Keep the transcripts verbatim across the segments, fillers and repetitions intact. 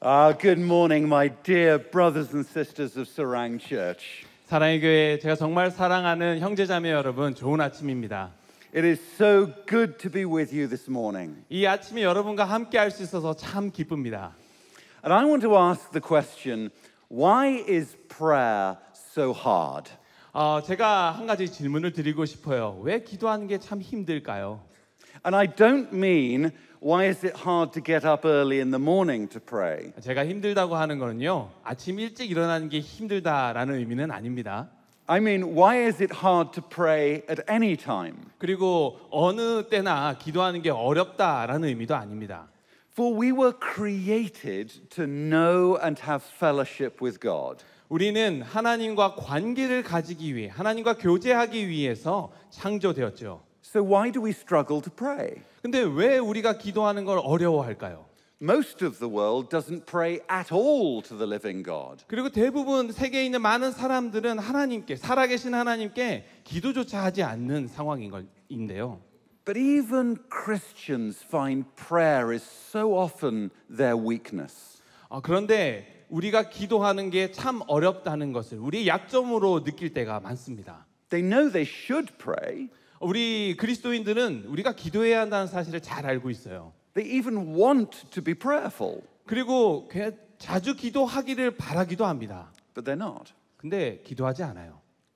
Ah, good morning, my dear brothers and sisters of Sarang Church. 사랑의 교회, 제가 정말 사랑하는 형제자매 여러분, 좋은 아침입니다. It is so good to be with you this morning. 이 아침에 여러분과 함께 할 수 있어서 참 기쁩니다. And I want to ask the question, why is prayer so hard? 어, 제가 한 가지 질문을 드리고 싶어요. 왜 기도하는 게 참 힘들까요? And I don't mean, why is it hard to get up early in the morning to pray? 제가 힘들다고 하는 거는요, 아침 일찍 일어나는 게 힘들다라는 의미는 아닙니다. I mean, why is it hard to pray at any time? 그리고 어느 때나 기도하는 게 어렵다라는 의미도 아닙니다. For we were created to know and have fellowship with God. 우리는 하나님과 관계를 가지기 위해, 하나님과 교제하기 위해서 창조되었죠. So why do we struggle to pray? 근데 왜 우리가 기도하는 걸 어려워할까요? Most of the world doesn't pray at all to the living God. 그리고 대부분 세계에 있는 많은 사람들은 하나님께, 살아계신 하나님께 기도조차 하지 않는 상황인 건데요. But even Christians find prayer is so often their weakness. 어, 그런데 우리가 기도하는 게 참 어렵다는 것을 우리의 약점으로 느낄 때가 많습니다. They know they should pray. 우리 그리스도인들은 우리가 기도해야 한다는 사실을 잘 알고 있어요. They even want to be prayerful. 그리고 자주 기도하기를 바라기도 합니다. But they're not. 근데 기도하지 않아요.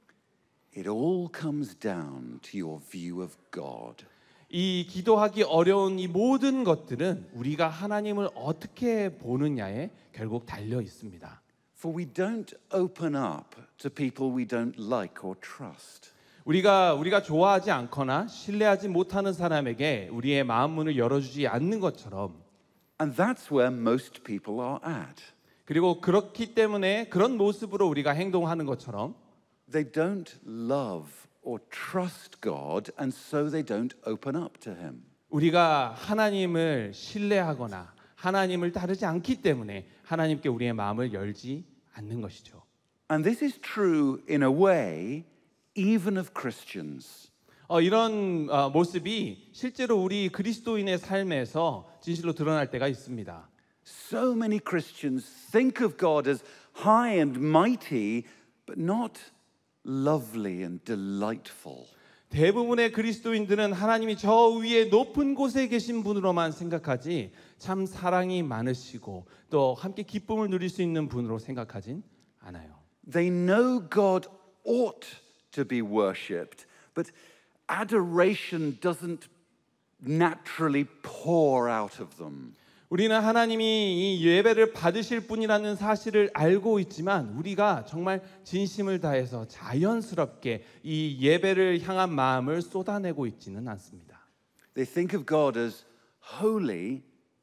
It all comes down to your view of God. 이 기도하기 어려운 이 모든 것들은 우리가 하나님을 어떻게 보느냐에 결국 달려 있습니다. For we don't open up to people we don't like or trust. 우리가 우리가 좋아하지 않거나 신뢰하지 못하는 사람에게 우리의 마음 문을 열어주지 않는 것처럼, And that's where most people are at. 그리고 그렇기 때문에 그런 모습으로 우리가 행동하는 것처럼 They don't love or trust God, and so they don't open up to Him. 우리가 하나님을 신뢰하거나 하나님을 따르지 않기 때문에 하나님께 우리의 마음을 열지 않는 것이죠. And this is true in a way even of Christians. 어, 이런 어, 모습이 실제로 우리 그리스도인의 삶에서 진실로 드러날 때가 있습니다. So many Christians think of God as high and mighty, but not lovely and delightful. 대부분의 그리스도인들은 하나님이 저 위에 높은 곳에 계신 분으로만 생각하지 참 사랑이 많으시고 또 함께 기쁨을 누릴 수 있는 분으로 생각하진 않아요. They know God ought to be worshipped, but adoration doesn't naturally pour out of them. 우리는 하나님이 이 예배를 받으실 분이라는 사실을 알고 있지만 우리가 정말 진심을 다해서 자연스럽게 이 예배를 향한 마음을 쏟아내고 있지는 않습니다. They think of God as holy,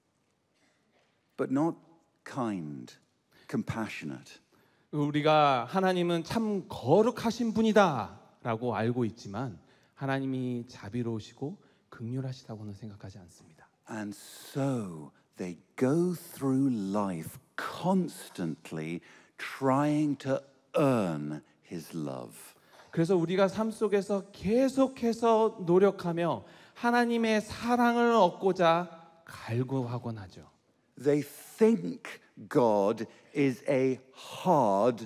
but not kind, compassionate. 우리가 하나님은 참 거룩하신 분이다라고 알고 있지만 하나님이 자비로우시고 긍휼하시다고는 생각하지 않습니다. And so they go through life constantly trying to earn His love. 그래서 우리가 삶 속에서 계속해서 노력하며 하나님의 사랑을 얻고자 갈구하곤 하죠. They think God is a hard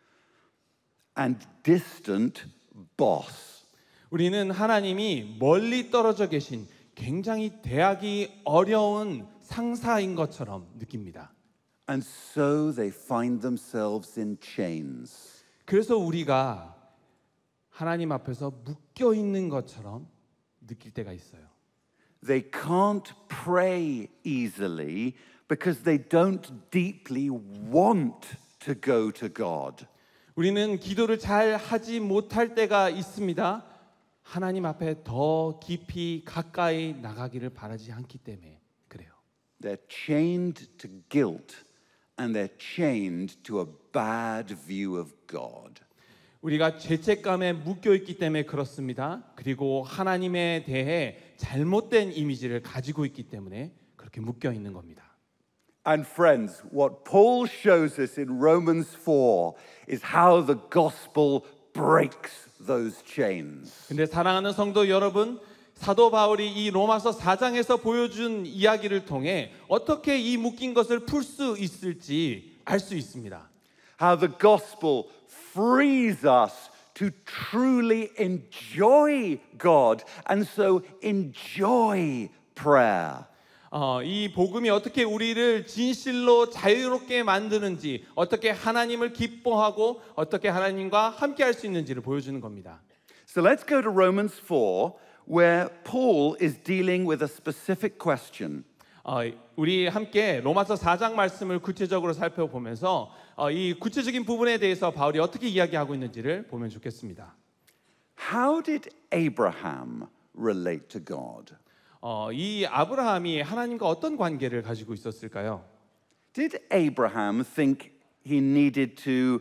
and distant boss. 우리는 하나님이 멀리 떨어져 계신 굉장히 대하기 어려운 상사인 것처럼 느낍니다. And so they find themselves in chains. 그래서 우리가 하나님 앞에서 묶여 있는 것처럼 느낄 때가 있어요. They can't pray easily because they don't deeply want to go to God. 우리는 기도를 잘 하지 못할 때가 있습니다. 하나님 앞에 더 깊이 가까이 나가기를 바라지 않기 때문에 그래요. They're chained to guilt and they're chained to a bad view of God. 우리가 죄책감에 묶여 있기 때문에 그렇습니다. 그리고 하나님에 대해 잘못된 이미지를 가지고 있기 때문에 그렇게 묶여 있는 겁니다. And friends, what Paul shows us in Romans four is how the gospel breaks those chains. 근데 사랑하는 성도 여러분, 사도 바울이 이 로마서 사 장에서 보여준 이야기를 통해 어떻게 이 묶인 것을 풀 수 있을지 알 수 있습니다. How the gospel frees us to truly enjoy God and so enjoy prayer. 어, 이 복음이 어떻게 우리를 진실로 자유롭게 만드는지, 어떻게 하나님을 기뻐하고 어떻게 하나님과 함께 할 수 있는지를 보여주는 겁니다. So let's go to Romans four, where Paul is dealing with a specific question. 어, 우리 함께 로마서 사 장 말씀을 구체적으로 살펴보면서 어, 이 구체적인 부분에 대해서 바울이 어떻게 이야기하고 있는지를 보면 좋겠습니다. How did Abraham relate to God? 어, 이 아브라함이 하나님과 어떤 관계를 가지고 있었을까요? Did Abraham think he needed to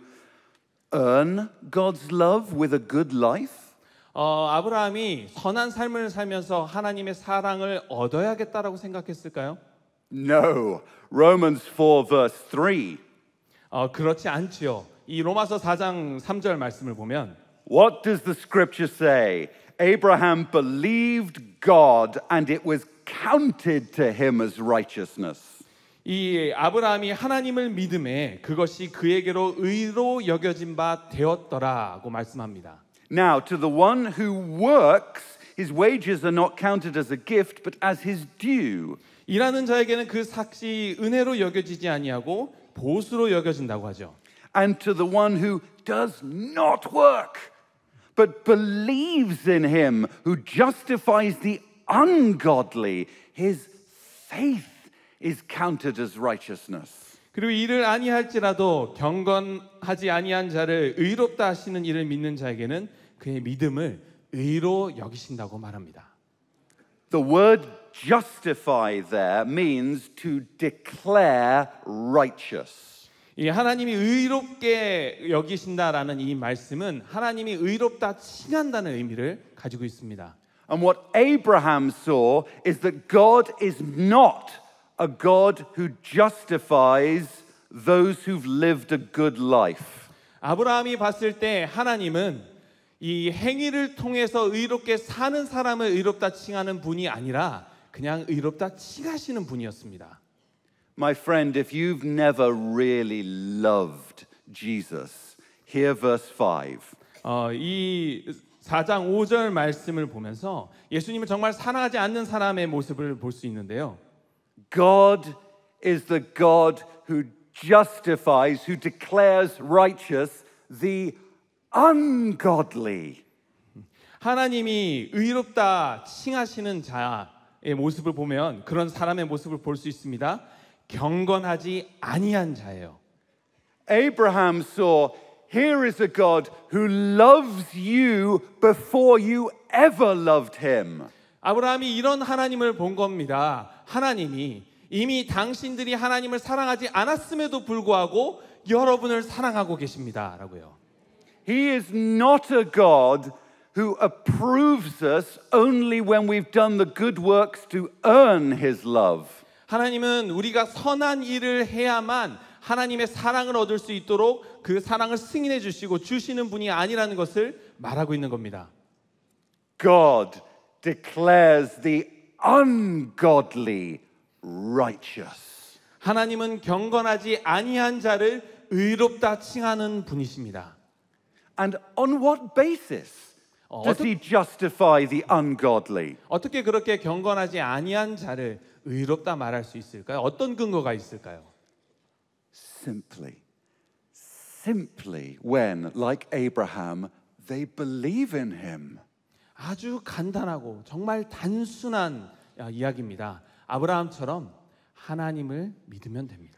earn God's love with a good life? 어, 아브라함이 선한 삶을 살면서 하나님의 사랑을 얻어야겠다라고 생각했을까요? No. Romans four verse three. 어, 그렇지 않지요. 이 로마서 사 장 삼 절 말씀을 보면 What does the scripture say? Abraham believed God and it was counted to him as righteousness. 이 아브라함이 하나님을 믿음에 그것이 그에게로 의로 여겨진 바 되었더라고 말씀합니다. Now, to the one who works, his wages are not counted as a gift, but as his due. 일하는 자에게는 그 삭시 은혜로 여겨지지 아니하고 보수로 여겨진다고 하죠. And to the one who does not work, but believes in him who justifies the ungodly, his faith is counted as righteousness. 그리고 이를 아니할지라도 경건하지 아니한 자를 의롭다 하시는 이를 믿는 자에게는 그의 믿음을 의로 여기신다고 말합니다. The word justify there means to declare righteous. 이 하나님이 의롭게 여기신다라는 이 말씀은 하나님이 의롭다 칭한다는 의미를 가지고 있습니다. And what Abraham saw is that God is not a God who justifies those who've lived a good life. 아브라함이 봤을 때 하나님은 이 행위를 통해서 의롭게 사는 사람을 의롭다 칭하는 분이 아니라 그냥 의롭다 칭하시는 분이었습니다. My friend, if you've never really loved Jesus, hear verse five. 어, 이 사 장 오 절 말씀을 보면서 예수님을 정말 사랑하지 않는 사람의 모습을 볼 수 있는데요. God is the God who justifies, who declares righteous the ungodly. 하나님이 의롭다 칭하시는 자의 모습을 보면 그런 사람의 모습을 볼 수 있습니다. 경건하지 아니한 자예요. Abraham saw, here is a God who loves you before you ever loved him. 아브라함이 이런 하나님을 본 겁니다. 하나님이 이미 당신들이 하나님을 사랑하지 않았음에도 불구하고 여러분을 사랑하고 계십니다라고요. He is not a God who approves us only when we've done the good works to earn his love. 하나님은 우리가 선한 일을 해야만 하나님의 사랑을 얻을 수 있도록 그 사랑을 승인해 주시고 주시는 분이 아니라는 것을 말하고 있는 겁니다. God declares the ungodly righteous. 하나님은 경건하지 아니한 자를 의롭다 칭하는 분이십니다. And on what basis 어, does 어떠, he justify the ungodly? 어떻게 그렇게 경건하지 아니한 자를 의롭다 말할 수 있을까요? 어떤 근거가 있을까요? Simply, simply when, like Abraham, they believe in him. 아주 간단하고 정말 단순한 이야기입니다. 아브라함처럼 하나님을 믿으면 됩니다.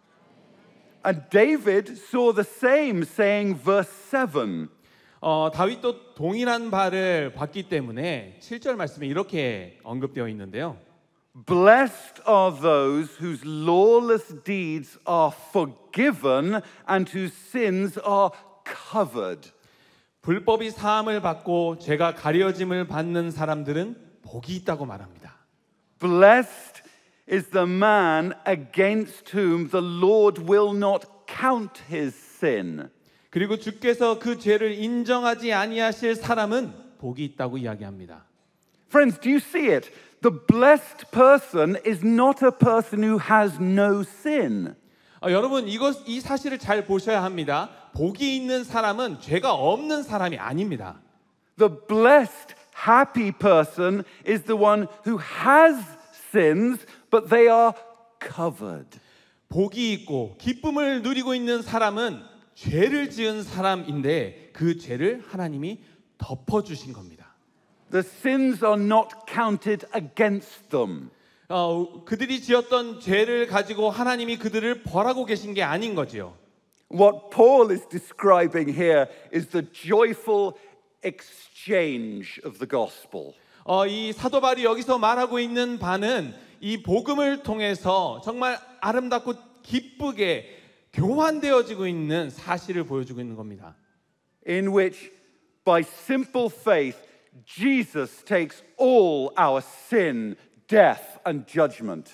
And David saw the same, saying, verse seven. 어, 다윗도 동일한 바를 봤기 때문에 칠 절 말씀에 이렇게 언급되어 있는데요. Blessed are those whose lawless deeds are forgiven and whose sins are covered. 불법이 사함을 받고 죄가 가려짐을 받는 사람들은 복이 있다고 말합니다. Blessed is the man against whom the Lord will not count his sin. 그리고 주께서 그 죄를 인정하지 아니하실 사람은 복이 있다고 이야기합니다. Friends, do you see it? The blessed person is not a person who has no sin. 어, 여러분 이것 이 사실을 잘 보셔야 합니다. 복이 있는 사람은 죄가 없는 사람이 아닙니다. The blessed, happy person is the one who has sins, but they are covered. 복이 있고 기쁨을 누리고 있는 사람은 죄를 지은 사람인데 그 죄를 하나님이 덮어주신 겁니다. The sins are not counted against them. 어, 그들이 지었던 죄를 가지고 하나님이 그들을 벌하고 계신 게 아닌 거지요. What Paul is describing here is the joyful exchange of the gospel. 어, 이 사도 바울이 여기서 말하고 있는 바는 이 복음을 통해서 정말 아름답고 기쁘게 교환되어지고 있는 사실을 보여주고 있는 겁니다. In which, by simple faith, Jesus takes all our sin, death, and judgment.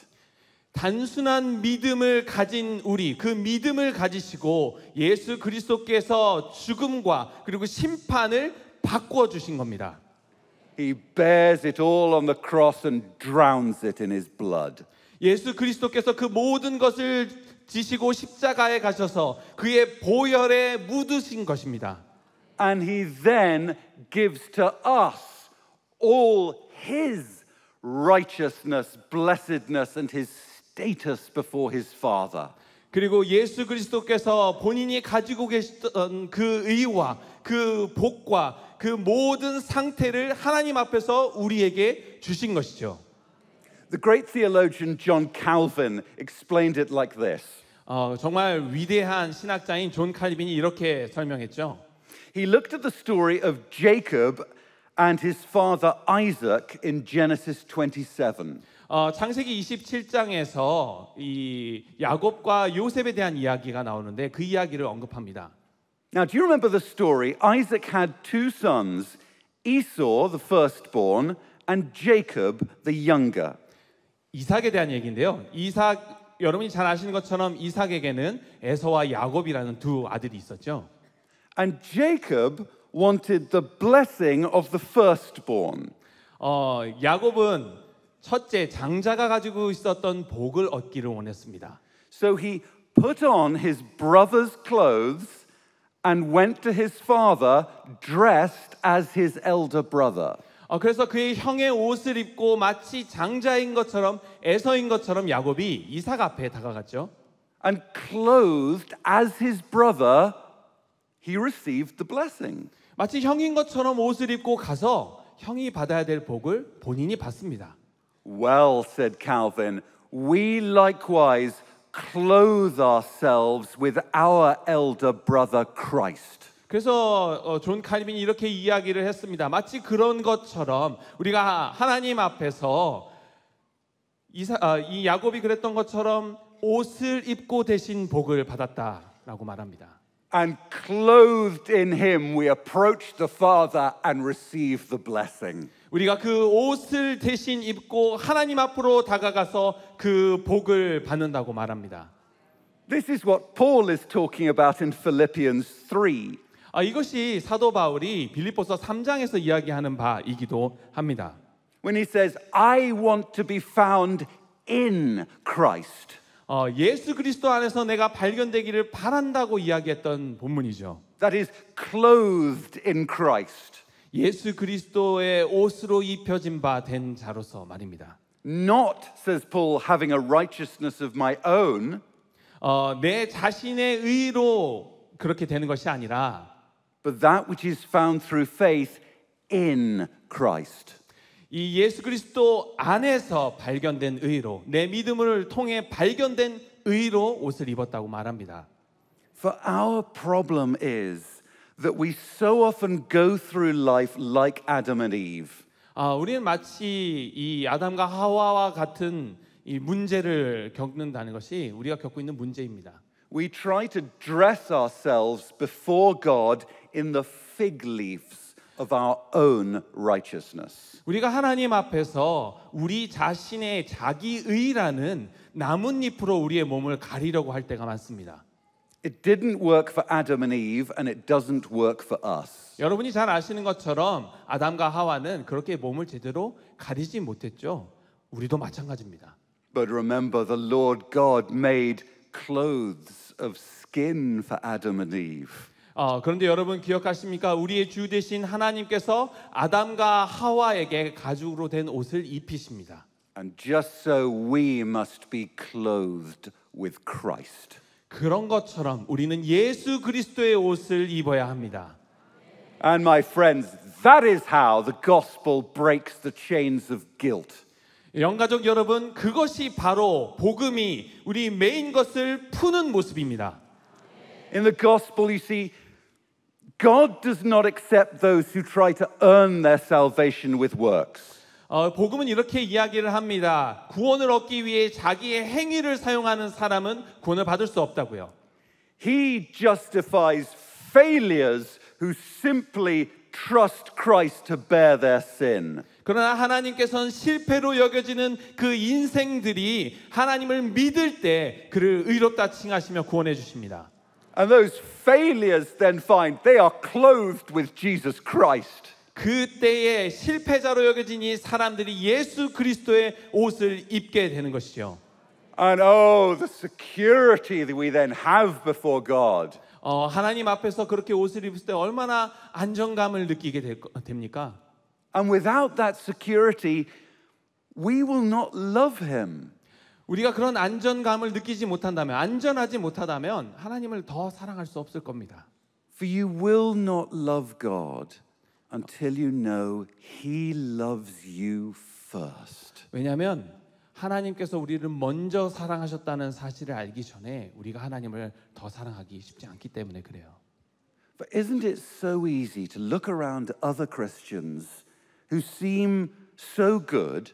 단순한 믿음을 가진 우리, 그 믿음을 가지시고 예수 그리스도께서 죽음과 그리고 심판을 바꾸어 주신 겁니다. He bears it all on the cross and drowns it in his blood. 예수 그리스도께서 그 모든 것을 지시고 십자가에 가셔서 그의 보혈에 묻으신 것입니다. And he then gives to us all his righteousness, blessedness, and his status before his Father. 그리고 예수 그리스도께서 본인이 가지고 계시던 그 의와 그 복과 그 모든 상태를 하나님 앞에서 우리에게 주신 것이죠. The great theologian John Calvin explained it like this. 어, 정말 위대한 신학자인 존 칼빈이 이렇게 설명했죠. He looked at the story of Jacob and his father Isaac in Genesis twenty-seven. 어, 창세기 이십칠 장에서 이 야곱과 요셉에 대한 이야기가 나오는데 그 이야기를 언급합니다. Now, do you remember the story? Isaac had two sons, Esau, the firstborn, and Jacob, the younger. 이삭에 대한 얘기인데요. 이삭 여러분이 잘 아시는 것처럼 이삭에게는 에서와 야곱이라는 두 아들이 있었죠. And Jacob wanted the blessing of the firstborn. 어, 야곱은 첫째 장자가 가지고 있었던 복을 얻기를 원했습니다. So he put on his brother's clothes and went to his father dressed as his elder brother. 어, 그래서 그의 형의 옷을 입고 마치 장자인 것처럼 에서인 것처럼 야곱이 이삭 앞에 다가갔죠. And clothed as his brother, he received the blessing. 마치 형인 것처럼 옷을 입고 가서 형이 받아야 될 복을 본인이 받습니다. Well, said Calvin, we likewise clothe ourselves with our elder brother Christ. 그래서 어, 존 칼빈이 이렇게 이야기를 했습니다. 마치 그런 것처럼 우리가 하나님 앞에서 이사, 아, 이 야곱이 그랬던 것처럼 옷을 입고 대신 복을 받았다라고 말합니다. And clothed in him we approach the Father and receive the blessing. 우리가 그 옷을 대신 입고 하나님 앞으로 다가가서 그 복을 받는다고 말합니다. This is what Paul is talking about in Philippians three. 아, 이것이 사도 바울이 빌립보서 삼 장에서 이야기하는 바이기도 합니다. When he says, I want to be found in Christ. 어, 예수 그리스도 안에서 내가 발견되기를 바란다고 이야기했던 본문이죠. That is clothed in Christ. 예수 그리스도의 옷으로 입혀진 바 된 자로서 말입니다. Not, says Paul, having a righteousness of my own, 어, 내 자신의 의로 그렇게 되는 것이 아니라 but that which is found through faith in Christ. 이 예수 그리스도 안에서 발견된 의로, 내 믿음을 통해 발견된 의로 옷을 입었다고 말합니다. For our problem is that we so often go through life like Adam and Eve. 아, 우리는 마치 이 아담과 하와와 같은 이 문제를 겪는다는 것이 우리가 겪고 있는 문제입니다. We try to dress ourselves before God in the fig leaves of our own righteousness. 우리가 하나님 앞에서 우리 자신의 자기의라는 나뭇잎으로 우리의 몸을 가리려고 할 때가 많습니다. It didn't work for Adam and Eve, and it doesn't work for us. 여러분이 잘 아시는 것처럼 아담과 하와는 그렇게 몸을 제대로 가리지 못했죠. 우리도 마찬가지입니다. But remember, the Lord God made clothes of skin for Adam and Eve. 어, 그런데 여러분 기억하십니까? 우리의 주 되신 하나님께서 아담과 하와에게 가죽으로 된 옷을 입히십니다. And just so we must be clothed with Christ. 그런 것처럼 우리는 예수 그리스도의 옷을 입어야 합니다. And my friends, that is how the gospel breaks the chains of guilt. 영가족 여러분, 그것이 바로 복음이 우리 메인 것을 푸는 모습입니다. In the gospel, you see, God does not accept those who try to earn their salvation with works. 어, 복음은 이렇게 이야기를 합니다. 구원을 얻기 위해 자기의 행위를 사용하는 사람은 구원을 받을 수 없다고요. He justifies failures who simply trust Christ to bear their sin. 그러나 하나님께서는 실패로 여겨지는 그 인생들이 하나님을 믿을 때 그를 의롭다 칭하시며 구원해 주십니다. And those failures then find they are clothed with Jesus Christ. 그때에 실패자로 여겨진 이 사람들이 예수 그리스도의 옷을 입게 되는 것이죠. And oh, the security that we then have before God. 어, 하나님 앞에서 그렇게 옷을 입을 때 얼마나 안정감을 느끼게 될, 됩니까? And without that security, we will not love him. 우리가 그런 안전감을 느끼지 못한다면, 안전하지 못하다면 하나님을 더 사랑할 수 없을 겁니다. For you will not love God until you know he loves you first. 왜냐하면 하나님께서 우리를 먼저 사랑하셨다는 사실을 알기 전에 우리가 하나님을 더 사랑하기 쉽지 않기 때문에 그래요. But isn't it so easy to look around other Christians who seem so good?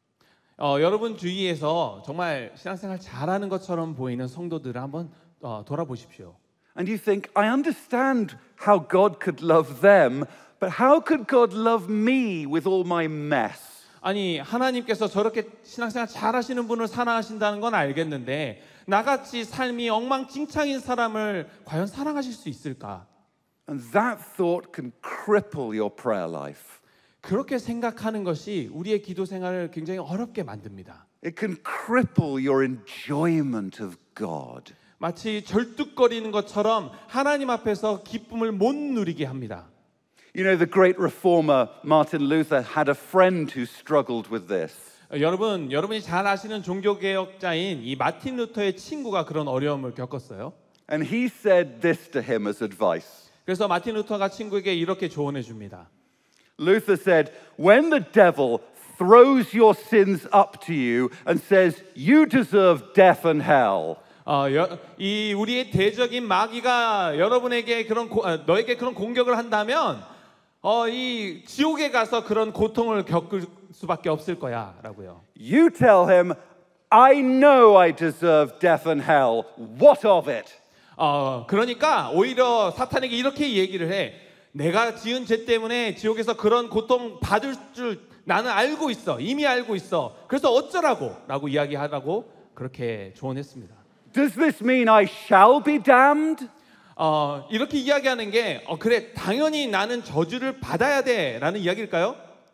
어, 여러분 주위에서 정말 신앙생활 잘하는 것처럼 보이는 성도들을 한번 어, 돌아보십시오. And you think, I understand how God could love them, but how could God love me with all my mess? 아니 하나님께서 저렇게 신앙생활 잘하시는 분을 사랑하신다는 건 알겠는데 나같이 삶이 엉망진창인 사람을 과연 사랑하실 수 있을까? And that thought can cripple your prayer life. 그렇게 생각하는 것이 우리의 기도 생활을 굉장히 어렵게 만듭니다. It can cripple your enjoyment of God. 마치 절뚝거리는 것처럼 하나님 앞에서 기쁨을 못 누리게 합니다. You know, the great reformer Martin Luther had a friend who struggled with this. 어, 여러분, 여러분이 잘 아시는 종교개혁자인 이 마틴 루터의 친구가 그런 어려움을 겪었어요. And he said this to him as advice. 그래서 마틴 루터가 친구에게 이렇게 조언해 줍니다. Luther said, when the devil throws your sins up to you and says, you deserve death and hell. 어, 여, 이 우리의 대적인 마귀가 여러분에게 그런 고, 어, 너에게 그런 공격을 한다면 어, 이 지옥에 가서 그런 고통을 겪을 수밖에 없을 거야라고요. You tell him, I know I deserve death and hell. What of it? 어, 그러니까 오히려 사탄에게 이렇게 얘기를 해. 내가 지은 죄 때문에 지옥에서 그런 고통 받을 줄 나는 알고 있어. 이미 알고 있어. 그래서 어쩌라고? 라고 이야기하라고 그렇게 조언했습니다. Does this mean I shall be damned? 어, 이렇게 이야기하는 게 어, 그래 당연히 나는 저주를 받아야 돼라는 이야기일까요?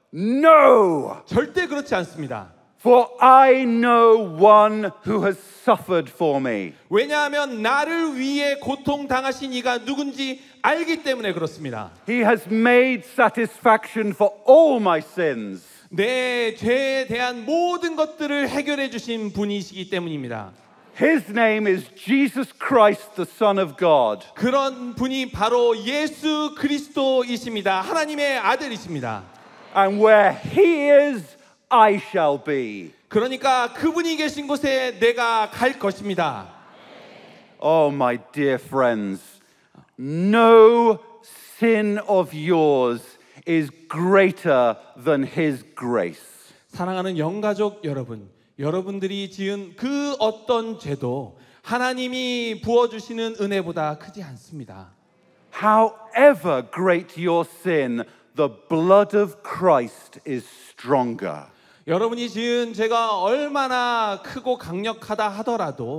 No! 절대 그렇지 않습니다. For I know one who has suffered for me. 왜냐하면 나를 위해 고통 당하신 이가 누군지 알기 때문에 그렇습니다. He has made satisfaction for all my sins. 내 죄에 대한 모든 것들을 해결해 주신 분이시기 때문입니다. His name is Jesus Christ, the Son of God. 그런 분이 바로 예수 그리스도이십니다. 하나님의 아들이십니다. And where he is, I shall be. 그러니까 그분이 계신 곳에 내가 갈 것입니다. Oh, my dear friends, no sin of yours is greater than his grace. 사랑하는 영가족 여러분, 여러분들이 지은 그 어떤 죄도 하나님이 부어주시는 은혜보다 크지 않습니다. However great your sin, the blood of Christ is stronger. 여러분이 지은 죄가 얼마나 크고 강력하다 하더라도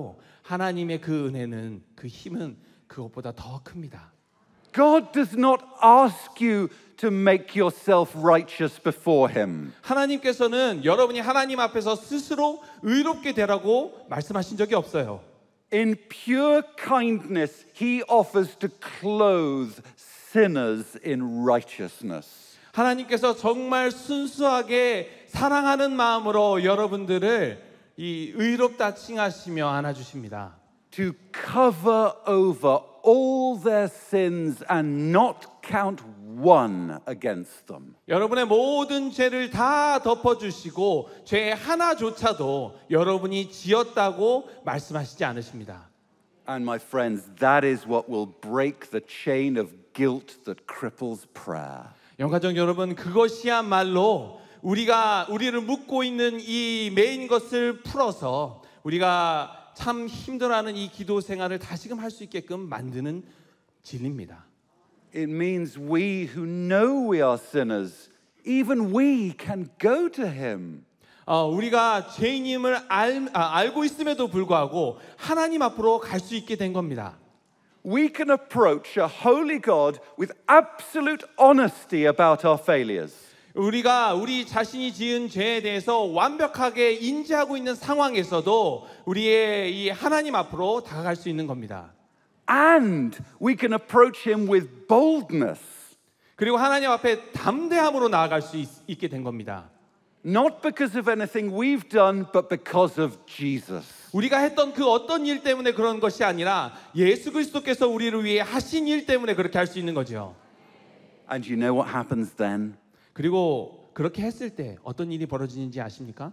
하나님의 그 은혜는, 그 힘은 그것보다 더 큽니다. God does not ask you to make yourself righteous before Him. 하나님께서는 여러분이 하나님 앞에서 스스로 의롭게 되라고 말씀하신 적이 없어요. In pure kindness, He offers to clothe sinners in righteousness. 하나님께서 정말 순수하게 사랑하는 마음으로 여러분들을 이 의롭다 칭하시며 안아주십니다. To cover over all their sins and not count one against them. 여러분의 모든 죄를 다 덮어주시고 죄 하나조차도 여러분이 지었다고 말씀하시지 않으십니다. And my friends, that is what will break the chain of guilt that cripples prayer. 영가족 여러분, 그것이야말로 우리가 우리를 묶고 있는 이 메인 것을 풀어서 우리가 참 힘들어하는 이 기도 생활을 다시금 할 수 있게끔 만드는 진리입니다. It means we who know we are sinners, even we can go to Him. 어, 우리가 죄인임을 알, 아, 알고 있음에도 불구하고 하나님 앞으로 갈 수 있게 된 겁니다. We can approach a holy God with absolute honesty about our failures. 우리가 우리 자신이 지은 죄에 대해서 완벽하게 인지하고 있는 상황에서도 우리의 이 하나님 앞으로 다가갈 수 있는 겁니다. And we can approach Him with boldness. 그리고 하나님 앞에 담대함으로 나아갈 수 있, 있게 된 겁니다. Not because of anything we've done, but because of Jesus. 우리가 했던 그 어떤 일 때문에 그런 것이 아니라 예수 그리스도께서 우리를 위해 하신 일 때문에 그렇게 할 수 있는 거죠. And you know what happens then? 그리고 그렇게 했을 때 어떤 일이 벌어지는지 아십니까?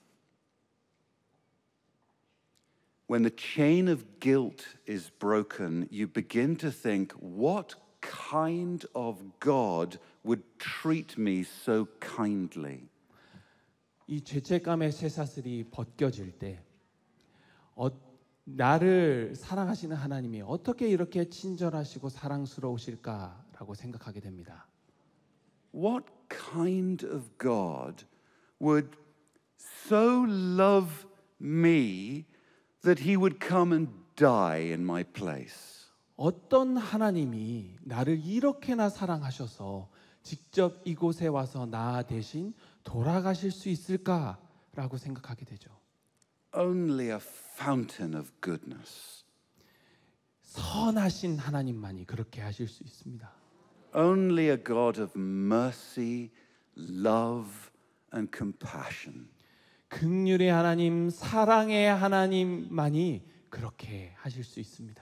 When the chain of guilt is broken, you begin to think, what kind of God would treat me so kindly? 이 죄책감의 쇠사슬이 벗겨질 때 어, 나를 사랑하시는 하나님이 어떻게 이렇게 친절하시고 사랑스러우실까라고 생각하게 됩니다. What kind of God would so love me that He would come and die in my place? 어떤 하나님이 나를 이렇게나 사랑하셔서 직접 이곳에 와서 나 대신 돌아가실 수 있을까라고 생각하게 되죠. Only a fountain of goodness. 선하신 하나님만이 그렇게 하실 수 있습니다. Only a God of mercy, love, and compassion. 긍휼의 하나님, 사랑의 하나님만이 그렇게 하실 수 있습니다.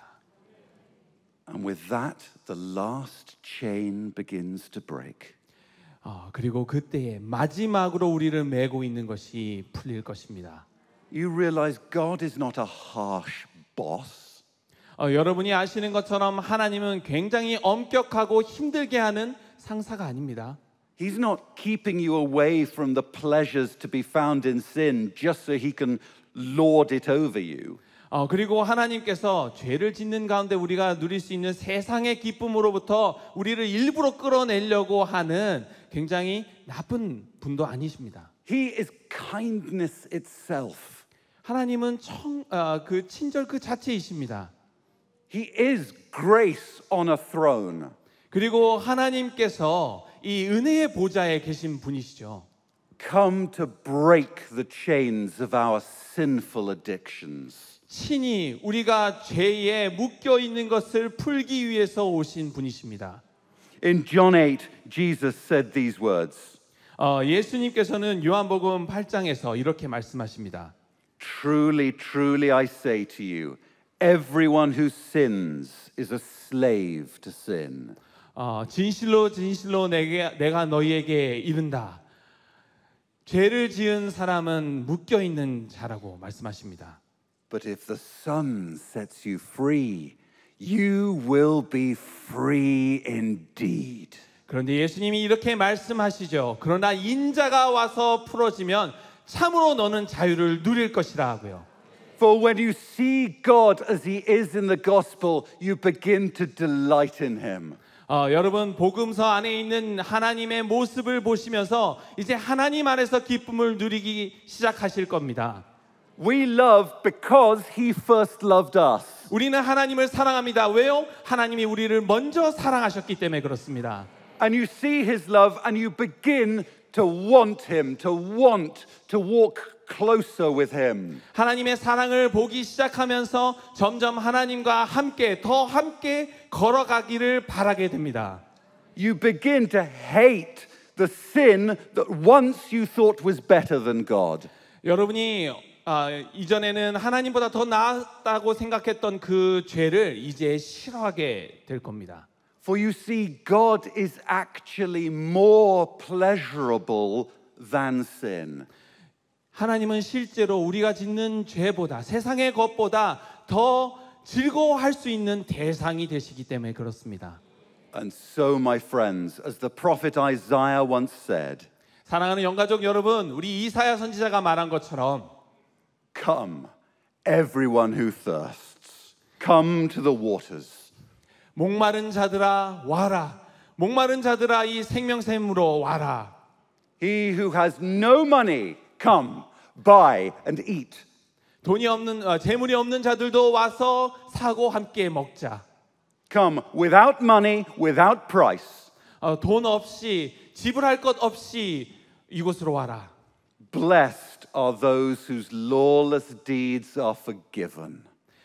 And with that, the last chain begins to break. 어, 그리고 그때에 마지막으로 우리를 메고 있는 것이 풀릴 것입니다. You realize God is not a harsh boss. 어, 여러분이 아시는 것처럼 하나님은 굉장히 엄격하고 힘들게 하는 상사가 아닙니다. He's not keeping you away from the pleasures to be found in sin just so He can lord it over you. 어, 그리고 하나님께서 죄를 짓는 가운데 우리가 누릴 수 있는 세상의 기쁨으로부터 우리를 일부러 끌어내려고 하는 굉장히 나쁜 분도 아니십니다. He is kindness itself. 하나님은 청, 어, 그 친절 그 자체이십니다. He is grace on a throne. 그리고 하나님께서 이 은혜의 보좌에 계신 분이시죠. Come to break the chains of our sinful addictions. 친히 우리가 죄에 묶여 있는 것을 풀기 위해서 오신 분이십니다. In John eight, Jesus said these words. 어, 예수님께서는 요한복음 팔 장에서 이렇게 말씀하십니다. Truly, truly I say to you, everyone who sins is a slave to sin. 어, 진실로 진실로 내게, 내가 너희에게 이른다. 죄를 지은 사람은 묶여 있는 자라고 말씀하십니다. But if the Son sets you free, you will be free indeed. 그런데 예수님이 이렇게 말씀하시죠. 그러나 인자가 와서 풀어지면 참으로 너는 자유를 누릴 것이라 하고요. For when you see God as He is in the gospel, you begin to delight in Him. 어, 여러분 복음서 안에 있는 하나님의 모습을 보시면서 이제 하나님 안에서 기쁨을 누리기 시작하실 겁니다. We love because he first loved us. 우리는 하나님을 사랑합니다. 왜요? 하나님이 우리를 먼저 사랑하셨기 때문에 그렇습니다. And you see his love and you begin to want him, to want to walk closer with him. 하나님의 사랑을 보기 시작하면서 점점 하나님과 함께 더 함께 걸어가기를 바라게 됩니다. You begin to hate the sin that once you thought was better than God. 여러분이 아, 이전에는 하나님보다 더 나았다고 생각했던 그 죄를 이제 싫어하게 될 겁니다. For you see, God is actually more pleasurable than sin. 하나님은 실제로 우리가 짓는 죄보다 세상의 것보다 더 즐거워할 수 있는 대상이 되시기 때문에 그렇습니다. And so, my friends, as the prophet Isaiah once said, 사랑하는 영가족 여러분, 우리 이사야 선지자가 말한 것처럼 come, everyone who thirsts, come to the waters. 목마른 자들아 와라. 목마른 자들아 이 생명샘으로 와라. He who has no money, come, buy and eat. 돈이 없는 어, 재물이 없는 자들도 와서 사고 함께 먹자. Come without money, without price. 어, 돈 없이 지불할 것 없이 이곳으로 와라. Blessed are those whose lawless deeds are forgiven.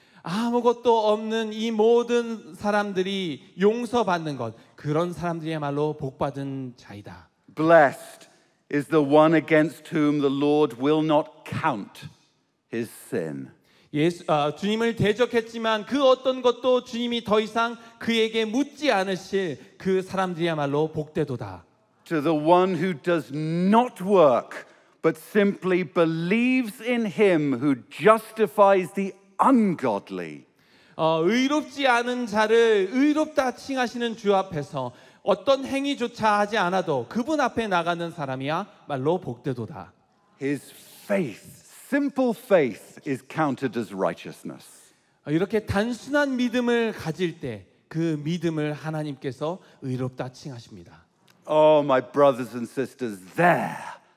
아무것도 없는 이 모든 사람들이 용서받는 것, 그런 사람들이야말로 복받은 자이다. Blessed is the one against whom the Lord will not count his sin. 예수, 아, 주님을 대적했지만 그 어떤 것도 주님이 더 이상 그에게 묻지 않으실 그 사람들이야말로 복되도다. To the one who does not work, but simply believes in him who justifies the ungodly. 어, 의롭지 않은 자를 의롭다 칭하시는 주 앞에서 어떤 행위조차 하지 않아도 그분 앞에 나가는 사람이야 말로 복되도다. His faith, simple faith, is counted as righteousness. 어, 이렇게 단순한 믿음을 가질 때 그 믿음을 하나님께서 의롭다 칭하십니다. Oh, my brothers and sisters, there,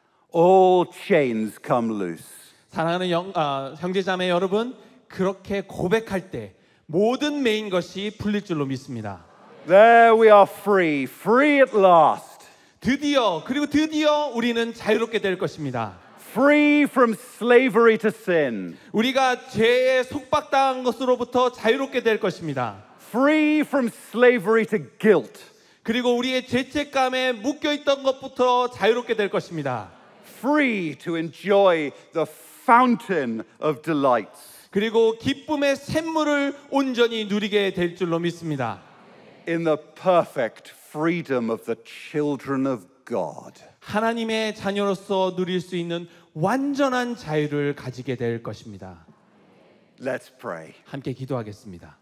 all chains come loose. 사랑하는 영, 아, 형제자매 여러분, 그렇게 고백할 때 모든 매인 것이 풀릴 줄로 믿습니다. There we are free, free at last. 드디어 그리고 드디어 우리는 자유롭게 될 것입니다. Free from slavery to sin. 우리가 죄에 속박당한 것으로부터 자유롭게 될 것입니다. Free from slavery to guilt. 그리고 우리의 죄책감에 묶여 있던 것부터 자유롭게 될 것입니다. Free to enjoy the fountain of delights. 그리고 기쁨의 샘물을 온전히 누리게 될 줄로 믿습니다. In the perfect freedom of the children of God. 하나님의 자녀로서 누릴 수 있는 완전한 자유를 가지게 될 것입니다. Let's pray. 함께 기도하겠습니다.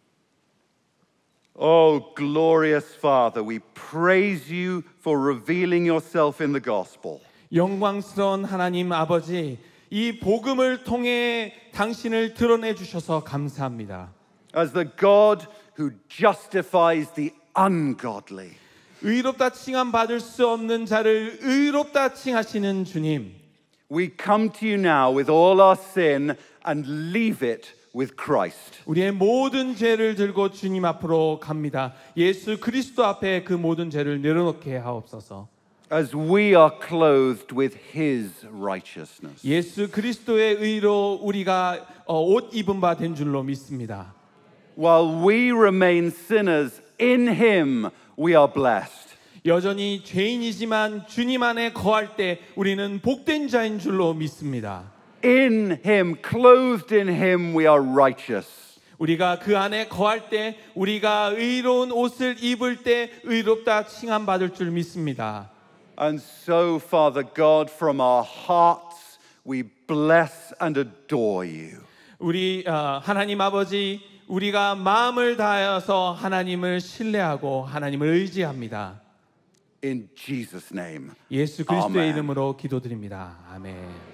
Oh, glorious Father, we praise you for revealing yourself in the gospel. 영광스러운 하나님 아버지, 이 복음을 통해 당신을 드러내 주셔서 감사합니다. As the God who justifies the ungodly. 의롭다 칭함 받을 수 없는 자를 의롭다 칭하시는 주님. We come to you now with all our sin and leave it with Christ. 우리의 모든 죄를 들고 주님 앞으로 갑니다. 예수 그리스도 앞에 그 모든 죄를 내려놓게 하옵소서. As we are clothed with his righteousness. 예수 그리스도의 의로 우리가 옷 입은 바 된 줄로 믿습니다. While we remain sinners, in him we are blessed. 여전히 죄인이지만 주님 안에 거할 때 우리는 복된 자인 줄로 믿습니다. In him, clothed in him, we are righteous. 우리가 그 안에 거할 때 우리가 의로운 옷을 입을 때 의롭다 칭함 받을 줄 믿습니다. And so, Father God, from our hearts, we bless and adore you. 우리 어, 하나님 아버지, 우리가 마음을 다하여서 하나님을 신뢰하고 하나님을 의지합니다. In Jesus' name. 예수 그리스도의 아멘. 이름으로 기도드립니다. 아멘.